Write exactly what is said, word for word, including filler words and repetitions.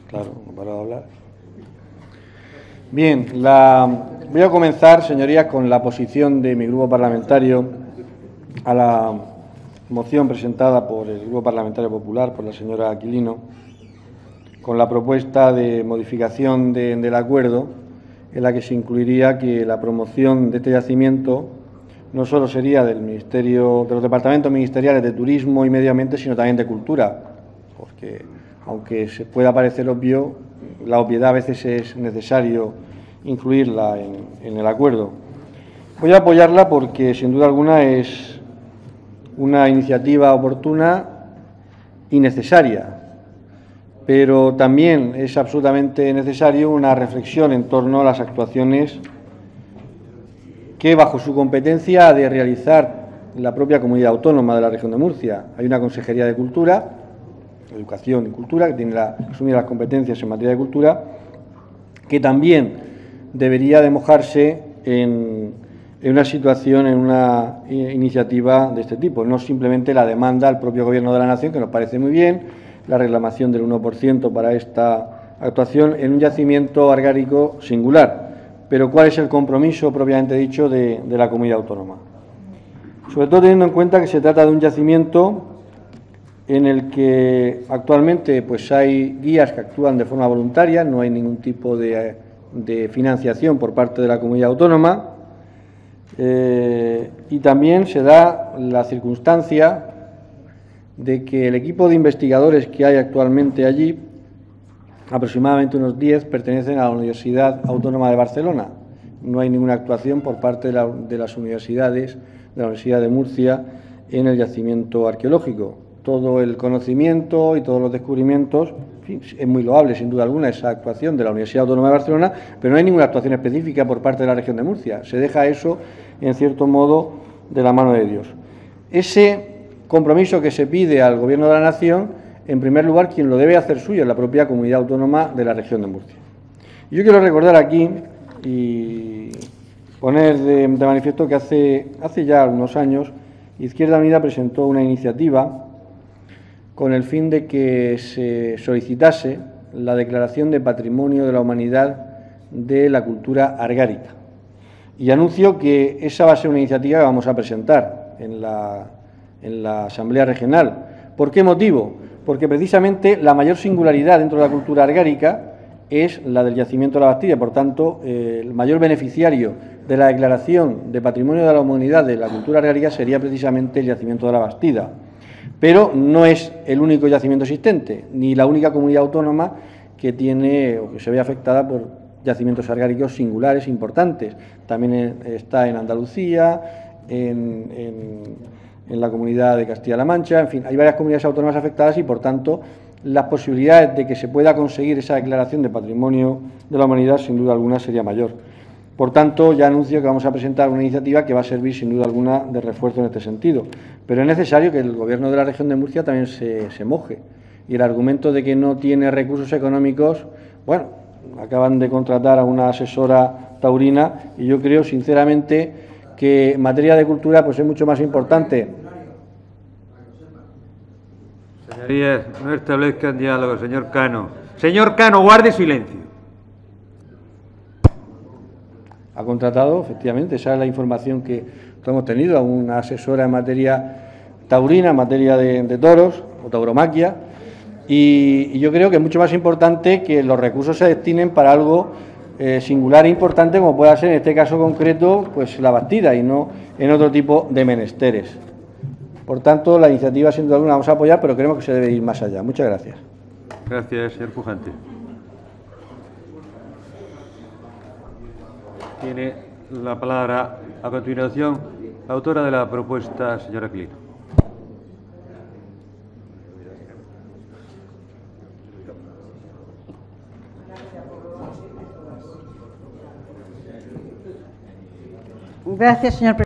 Claro, no paro de hablar. Bien, la, voy a comenzar, señorías, con la posición de mi grupo parlamentario a la moción presentada por el Grupo Parlamentario Popular, por la señora Aquilino, con la propuesta de modificación de, del acuerdo, en la que se incluiría que la promoción de este yacimiento no solo sería del Ministerio, de los departamentos ministeriales de Turismo y Medio Ambiente, sino también de Cultura, porque aunque se pueda parecer obvio, la obviedad a veces es necesario incluirla en, en el acuerdo. Voy a apoyarla porque, sin duda alguna, es una iniciativa oportuna y necesaria, pero también es absolutamente necesario una reflexión en torno a las actuaciones que, bajo su competencia, ha de realizar la propia comunidad autónoma de la región de Murcia. Hay una Consejería de Cultura, Educación y Cultura, que tiene la, asumir las competencias en materia de cultura, que también debería de mojarse en, en una situación, en una iniciativa de este tipo, no simplemente la demanda al propio Gobierno de la Nación, que nos parece muy bien, la reclamación del uno por ciento para esta actuación en un yacimiento argárico singular. Pero ¿cuál es el compromiso propiamente dicho de, de la comunidad autónoma? Sobre todo teniendo en cuenta que se trata de un yacimiento en el que actualmente pues hay guías que actúan de forma voluntaria, no hay ningún tipo de, de financiación por parte de la comunidad autónoma, eh, y también se da la circunstancia de que el equipo de investigadores que hay actualmente allí, aproximadamente unos diez, pertenecen a la Universidad Autónoma de Barcelona. No hay ninguna actuación por parte de, la, de las universidades, de la Universidad de Murcia, en el yacimiento arqueológico. Todo el conocimiento y todos los descubrimientos, en fin, es muy loable, sin duda alguna, esa actuación de la Universidad Autónoma de Barcelona, pero no hay ninguna actuación específica por parte de la región de Murcia. Se deja eso, en cierto modo, de la mano de Dios. Ese compromiso que se pide al Gobierno de la Nación, en primer lugar, quien lo debe hacer suyo es la propia comunidad autónoma de la región de Murcia. Yo quiero recordar aquí y poner de, de manifiesto que hace, hace ya unos años Izquierda Unida presentó una iniciativa con el fin de que se solicitase la declaración de Patrimonio de la Humanidad de la cultura argárica. Y anuncio que esa va a ser una iniciativa que vamos a presentar en la, en la Asamblea Regional. ¿Por qué motivo? Porque precisamente la mayor singularidad dentro de la cultura argárica es la del yacimiento de la Bastida. Por tanto, eh, el mayor beneficiario de la declaración de Patrimonio de la Humanidad de la cultura argárica sería precisamente el yacimiento de la Bastida. Pero no es el único yacimiento existente, ni la única comunidad autónoma que tiene o que se ve afectada por yacimientos argáricos singulares importantes. También está en Andalucía, en, en, en la comunidad de Castilla-La Mancha, en fin, hay varias comunidades autónomas afectadas y, por tanto, las posibilidades de que se pueda conseguir esa declaración de Patrimonio de la Humanidad, sin duda alguna, sería mayor. Por tanto, ya anuncio que vamos a presentar una iniciativa que va a servir, sin duda alguna, de refuerzo en este sentido. Pero es necesario que el Gobierno de la región de Murcia también se, se moje. Y el argumento de que no tiene recursos económicos, bueno, acaban de contratar a una asesora taurina y yo creo, sinceramente, que en materia de cultura pues es mucho más importante. Señorías, no establezcan diálogo, señor Cano. Señor Cano, guarde silencio. Ha contratado, efectivamente, esa es la información que hemos tenido, a una asesora en materia taurina, en materia de, de toros o tauromaquia, y, y yo creo que es mucho más importante que los recursos se destinen para algo eh, singular e importante, como pueda ser en este caso concreto, pues la Bastida, y no en otro tipo de menesteres. Por tanto, la iniciativa, sin duda alguna, vamos a apoyar, pero creemos que se debe ir más allá. Muchas gracias. Gracias, señor Pujante. Tiene la palabra, a continuación, la autora de la propuesta, señora Aquilino. Gracias, señor presidente.